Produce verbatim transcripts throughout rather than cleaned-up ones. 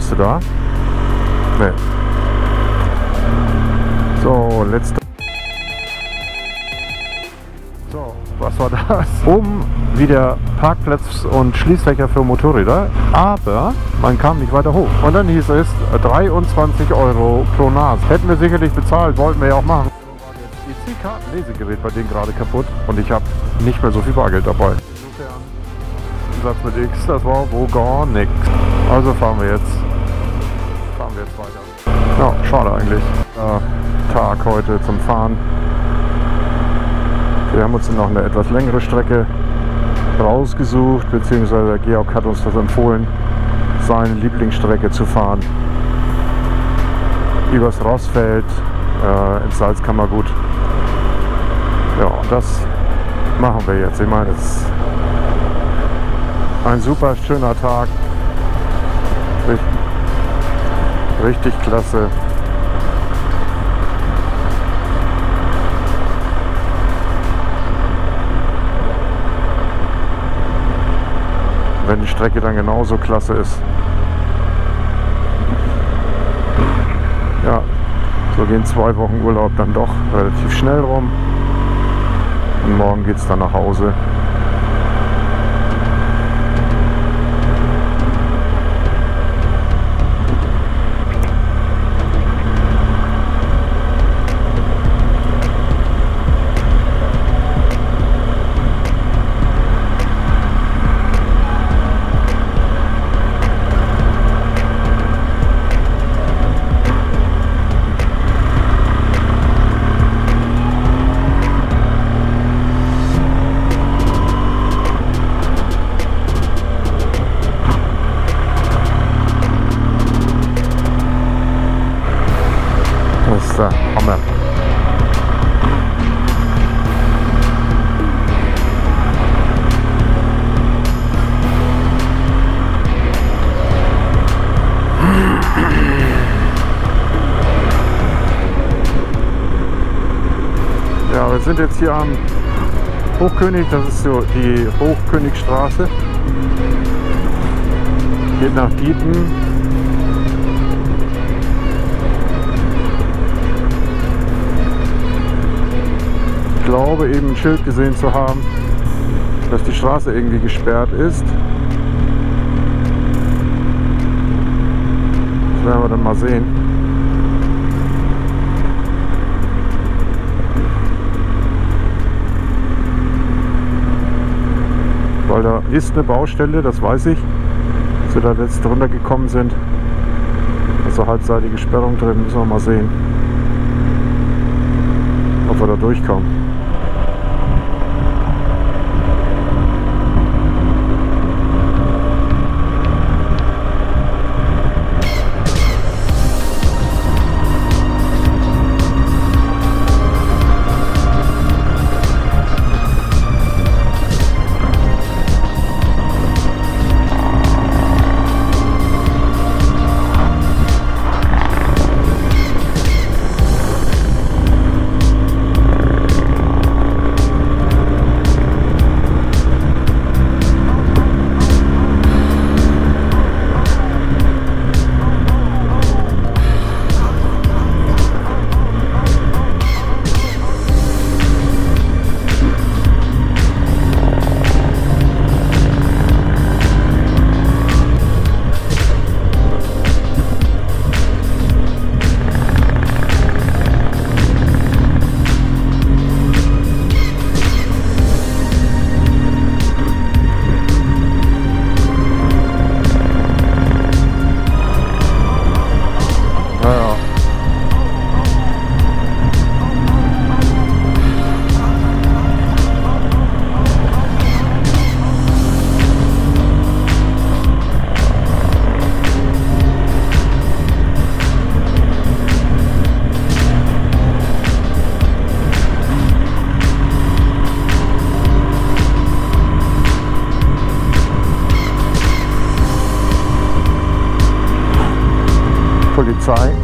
Bist du da? Nee. So, letzte. So, was war das? Oben wieder Parkplatz und Schließfächer für Motorräder, aber man kam nicht weiter hoch. Und dann hieß es dreiundzwanzig Euro pro Nase. Hätten wir sicherlich bezahlt, wollten wir ja auch machen. E C-Karten-Lesegerät bei denen gerade kaputt und ich habe nicht mehr so viel Bargeld dabei. Insofern, Satz mit X, das war wo gar nichts. Also fahren wir jetzt. Fahren wir jetzt weiter. Ja, schade eigentlich. Äh, Tag heute zum Fahren. Wir haben uns noch eine etwas längere Strecke rausgesucht, beziehungsweise der Georg hat uns das empfohlen, seine Lieblingsstrecke zu fahren. Übers Rossfeld äh, ins Salzkammergut. Ja, und das machen wir jetzt. Ich meine, es ist ein super schöner Tag. Richtig, richtig klasse. Wenn die Strecke dann genauso klasse ist. Ja, so gehen zwei Wochen Urlaub dann doch relativ schnell rum. Und morgen geht es dann nach Hause. Das ist der Hammer. Ja, wir sind jetzt hier am Hochkönig, das ist so die Hochkönigstraße. Geht nach Diepen. Ich glaube eben ein Schild gesehen zu haben, dass die Straße irgendwie gesperrt ist. Das werden wir dann mal sehen. Weil da ist eine Baustelle, das weiß ich, als wir da letzt drunter gekommen sind. Also halbseitige Sperrung drin, müssen wir mal sehen, ob wir da durchkommen. Polizei.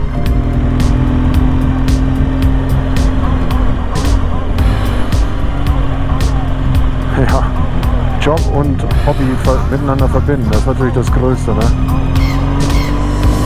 Ja, Job und Hobby miteinander verbinden, das ist natürlich das Größte, ne?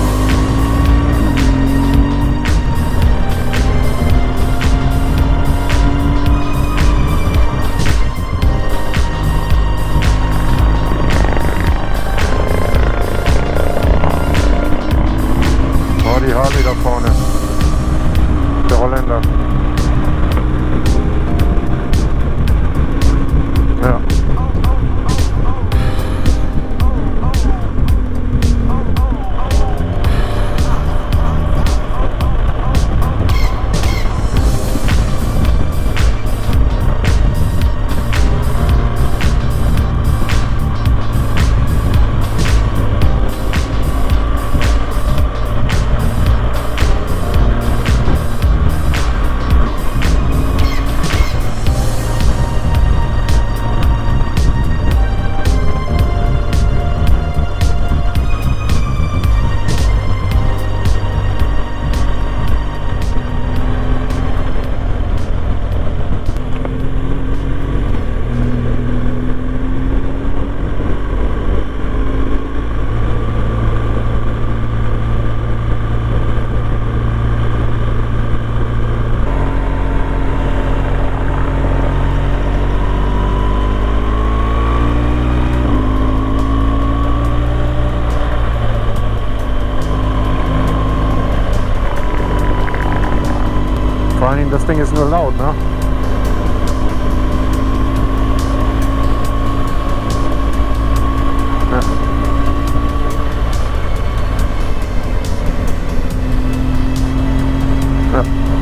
Vor allen Dingen, das Ding ist nur laut, ne? Ja. Ja.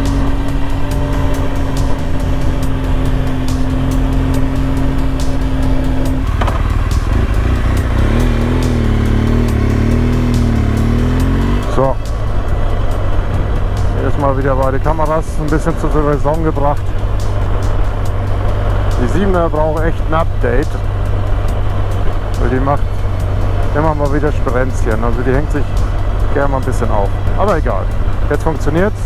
So. Mal wieder beide Kameras ein bisschen zur Saison gebracht. Die siebener braucht echt ein Update, weil die macht immer mal wieder Sprenzchen, also die hängt sich gerne mal ein bisschen auf. Aber egal, jetzt funktioniert's.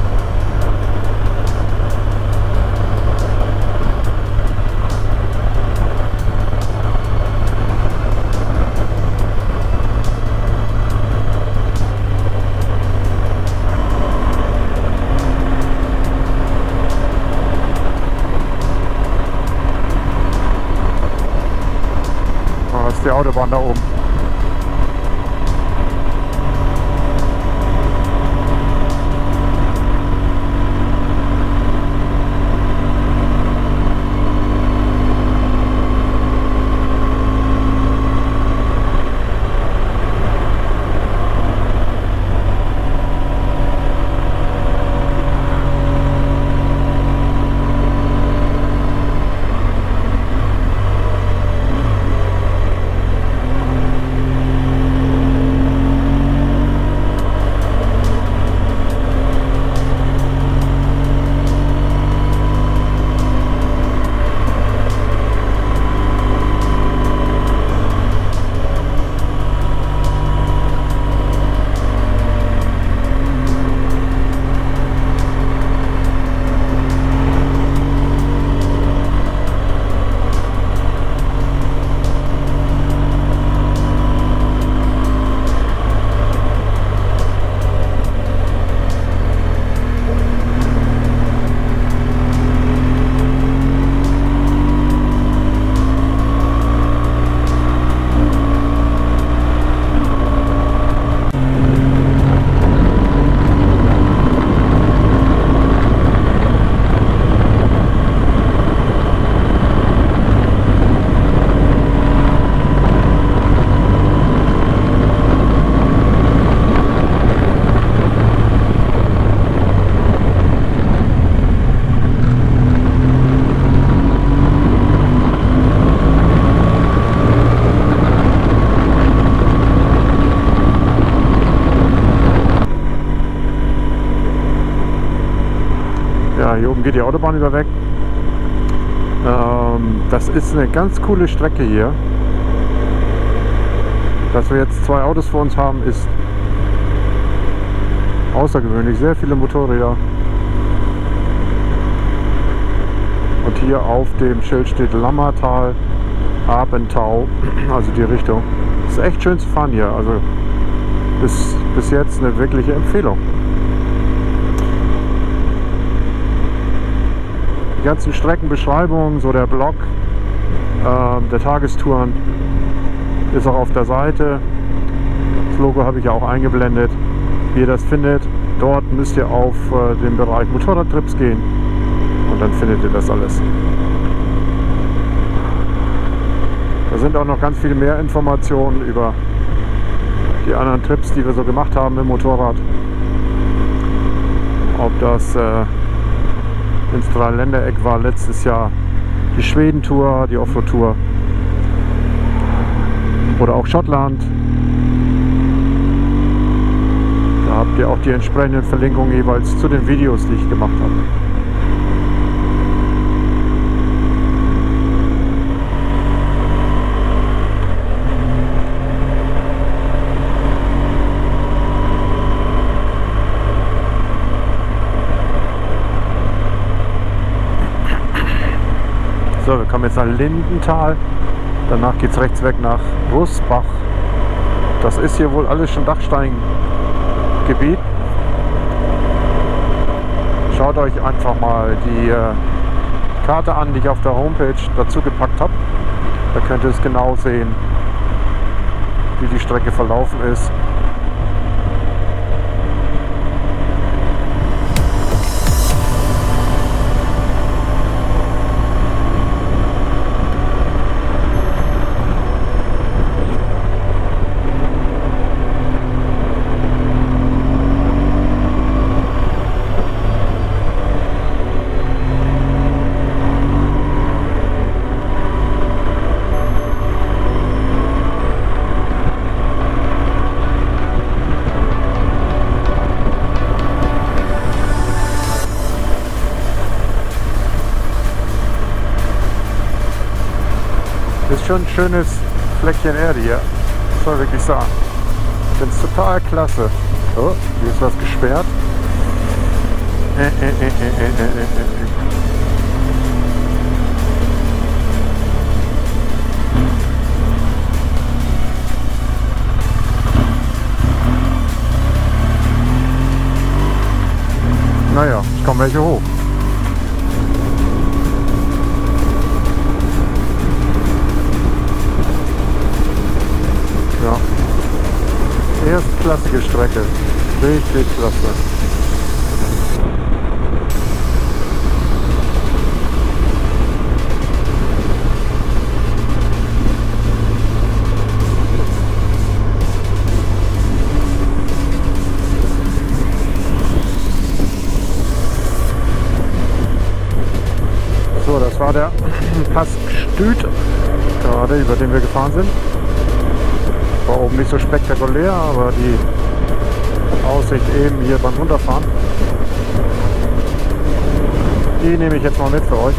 Die Autobahn da oben. Ja, hier oben geht die Autobahn wieder weg. Ähm, das ist eine ganz coole Strecke hier. Dass wir jetzt zwei Autos vor uns haben, ist außergewöhnlich. Sehr viele Motorräder. Und hier auf dem Schild steht Lammertal, Abentau, also die Richtung. Ist echt schön zu fahren hier. Also bis, bis jetzt eine wirkliche Empfehlung. Die ganzen Streckenbeschreibungen, so der Blog äh, der Tagestouren ist auch auf der Seite. Das Logo habe ich ja auch eingeblendet. Wie ihr das findet, dort müsst ihr auf äh, den Bereich Motorradtrips gehen und dann findet ihr das alles. Da sind auch noch ganz viele mehr Informationen über die anderen Trips, die wir so gemacht haben im Motorrad. Ob das äh, ins Dreiländereck war letztes Jahr die Schweden-Tour, die Offroad-Tour oder auch Schottland. Da habt ihr auch die entsprechenden Verlinkungen jeweils zu den Videos, die ich gemacht habe. So, wir kommen jetzt nach Lindenthal, danach geht es rechts weg nach Rußbach. Das ist hier wohl alles schon Dachsteingebiet. Schaut euch einfach mal die äh, Karte an, die ich auf der Homepage dazu gepackt habe. Da könnt ihr es genau sehen, wie die Strecke verlaufen ist. Ist schon ein schönes Fleckchen Erde hier, soll wirklich sagen. Ich finde es total klasse. Oh, hier ist was gesperrt. Äh, äh, äh, äh, äh, äh, äh. Naja, es kommen welche hoch. Ja. Erstklassige Strecke. Richtig klasse. So, das war der Pass Stüd, gerade über den wir gefahren sind. War oben nicht so spektakulär, aber die Aussicht eben hier beim Runterfahren, die nehme ich jetzt mal mit für euch.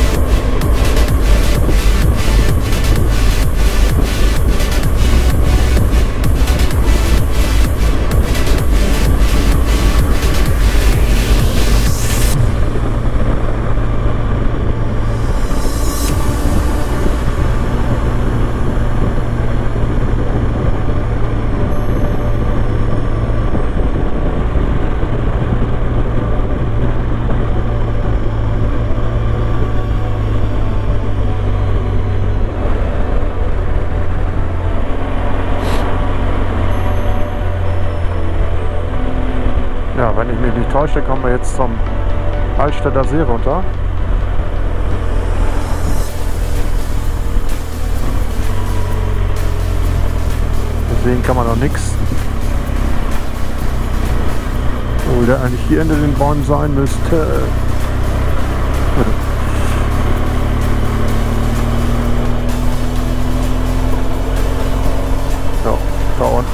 Ja, wenn ich mich nicht täusche, kommen wir jetzt zum Altstädter See runter. Deswegen kann man noch nichts. Obwohl der eigentlich hier hinter den Bäumen sein müsste. Ja, da unten.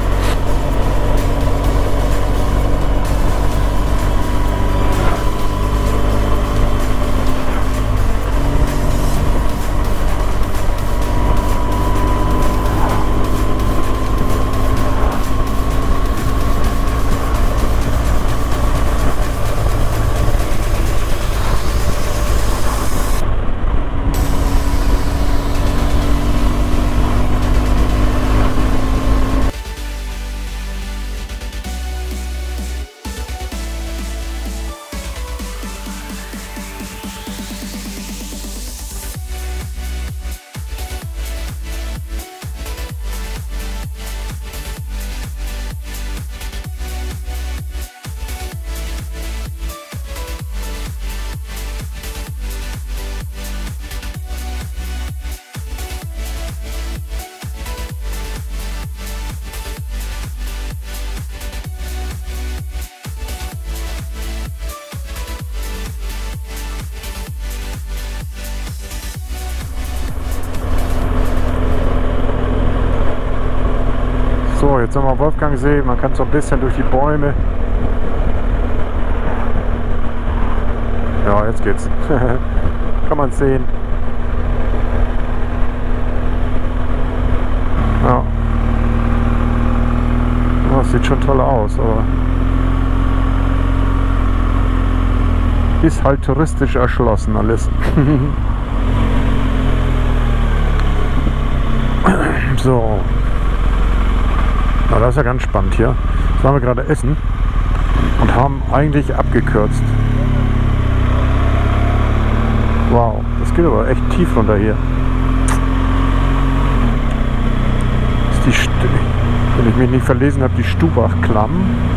So, jetzt sind wir am Wolfgangsee, man kann so ein bisschen durch die Bäume. Ja, jetzt geht's. Kann man sehen. Ja. Das sieht schon toll aus, aber ist halt touristisch erschlossen alles. So. Na, das ist ja ganz spannend hier. Jetzt waren wir gerade essen und haben eigentlich abgekürzt. Wow, das geht aber echt tief runter hier. Das ist die St Wenn ich mich nicht verlesen habe, die Stubach-Klamm.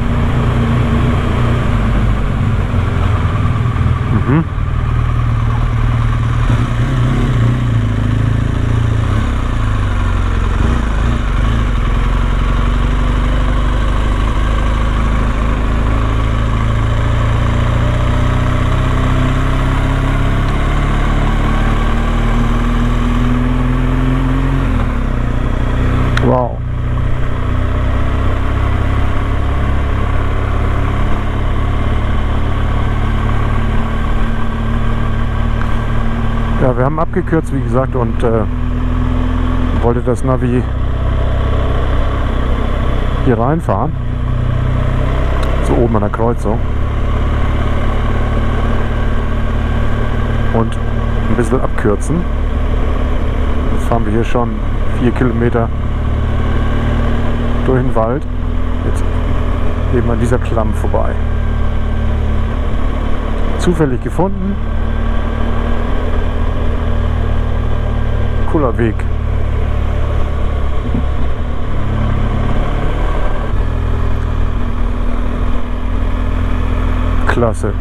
Mhm. Wow. Ja, wir haben abgekürzt, wie gesagt, und äh, wollte das Navi hier reinfahren, so oben an der Kreuzung, und ein bisschen abkürzen. Jetzt fahren wir hier schon vier Kilometer durch den Wald, jetzt eben an dieser Klamm vorbei. Zufällig gefunden. Cooler Weg. Klasse.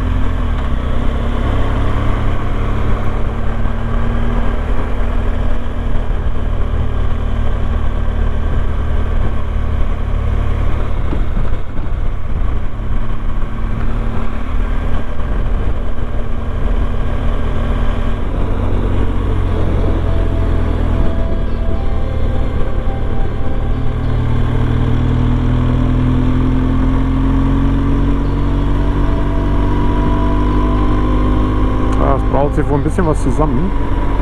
Hier wohl ein bisschen was zusammen.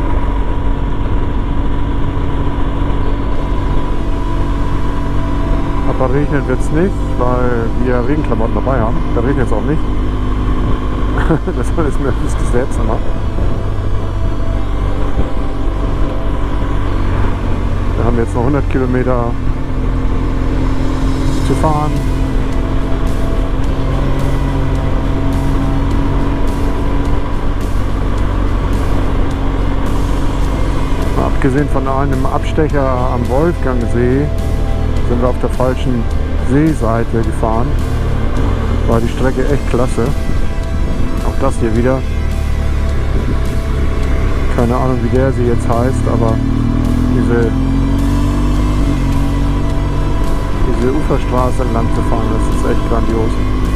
Aber regnen wird es nicht, weil wir Regenklamotten dabei haben. Da regnet es auch nicht. Das ist mir das Gesetz immer. Wir haben jetzt noch hundert Kilometer zu fahren. Abgesehen von einem Abstecher am Wolfgangsee sind wir auf der falschen Seeseite gefahren. War die Strecke echt klasse. Auch das hier wieder. Keine Ahnung, wie der See jetzt heißt, aber diese, diese Uferstraße entlang zu fahren, das ist echt grandios.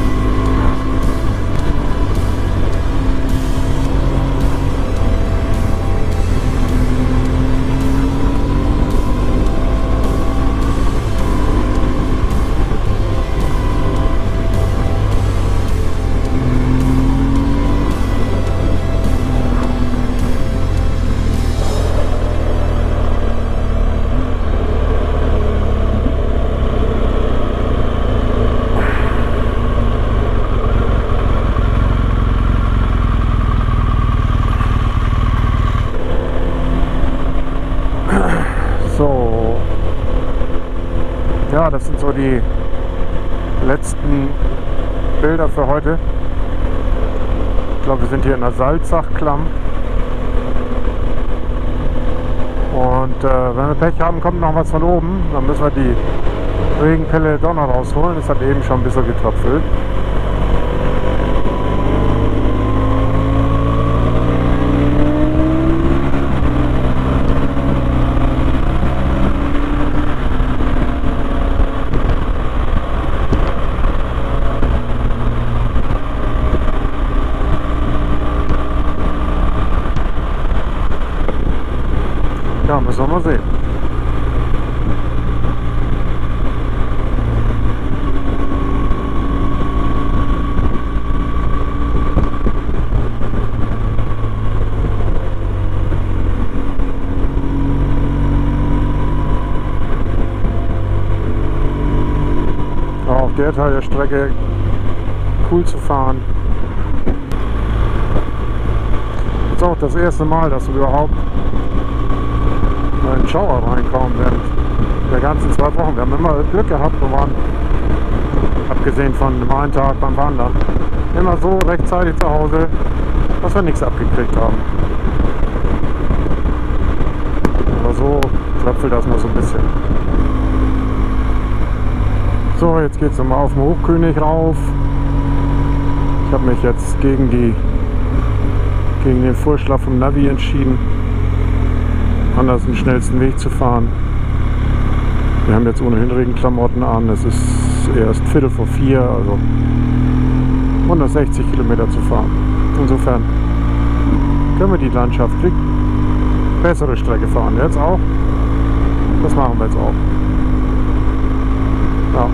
Ja, das sind so die letzten Bilder für heute. Ich glaube, wir sind hier in der Salzachklamm. Und äh, wenn wir Pech haben, kommt noch was von oben. Dann müssen wir die Regenpelle doch noch rausholen. Es hat eben schon ein bisschen getröpfelt. Ja, müssen wir mal sehen. Auch auf der Teil der Strecke cool zu fahren. Das ist auch das erste Mal, dass wir überhaupt in Schauer reinkommen während der ganzen zwei Wochen. Wir haben immer Glück gehabt, wir waren, abgesehen von dem einen Tag beim Wandern, immer so rechtzeitig zu Hause, dass wir nichts abgekriegt haben. Aber so tröpfelt das nur so ein bisschen. So, jetzt geht es nochmal auf den Hochkönig rauf. Ich habe mich jetzt gegen, die, gegen den Vorschlag vom Navi entschieden, anders den schnellsten Weg zu fahren. Wir haben jetzt ohnehin Regenklamotten an, es ist erst Viertel vor vier, also hundertsechzig Kilometer zu fahren. Insofern können wir die Landschaft bessere Strecke fahren. Jetzt auch. Das machen wir jetzt auch. Ja.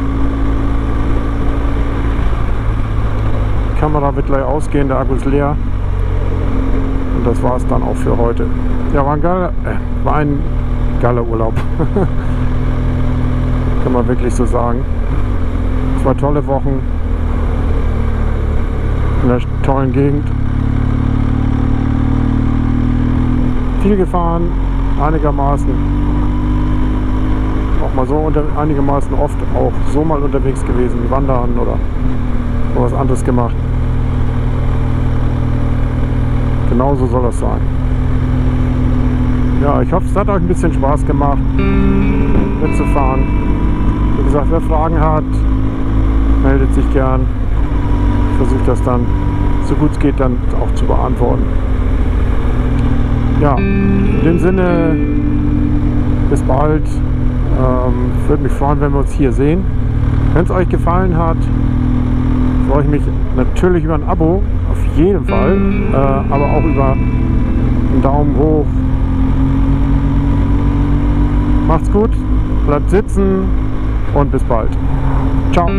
Die Kamera wird gleich ausgehen, der Akku ist leer. Und das war es dann auch für heute. Ja, war ein, geil, äh, war ein geiler Urlaub. Kann man wirklich so sagen. Zwei tolle Wochen in der tollen Gegend. Viel gefahren, einigermaßen. Auch mal so unter, einigermaßen oft auch so mal unterwegs gewesen, wandern oder was anderes gemacht. Genauso soll das sein. Ja, ich hoffe, es hat euch ein bisschen Spaß gemacht, mitzufahren. Wie gesagt, wer Fragen hat, meldet sich gern. Ich versuche das dann, so gut es geht, dann auch zu beantworten. Ja, in dem Sinne, bis bald. Ähm, würde mich freuen, wenn wir uns hier sehen. Wenn es euch gefallen hat, freue ich mich natürlich über ein Abo, auf jeden Fall, äh, aber auch über einen Daumen hoch. Macht's gut, bleibt sitzen und bis bald. Ciao.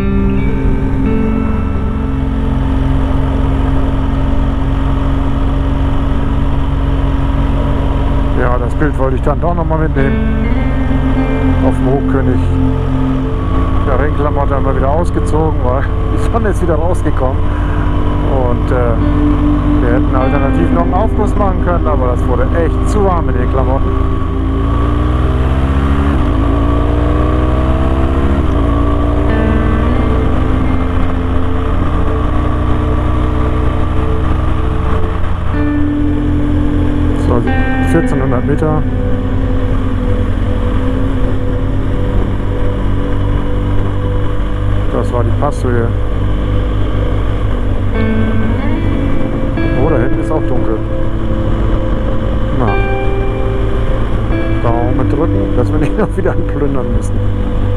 Ja, das Bild wollte ich dann doch nochmal mitnehmen. Auf dem Hochkönig. Der Regenklamotte haben wir wieder ausgezogen, weil die Sonne ist wieder rausgekommen. Und äh, wir hätten alternativ noch einen Aufguss machen können, aber das wurde echt zu warm mit den Klamotten. So, vierzehnhundert Meter. Das war die Passhöhe. Oh, da hinten ist auch dunkel. Na. Daumen drücken, dass wir nicht noch wieder anplündern müssen.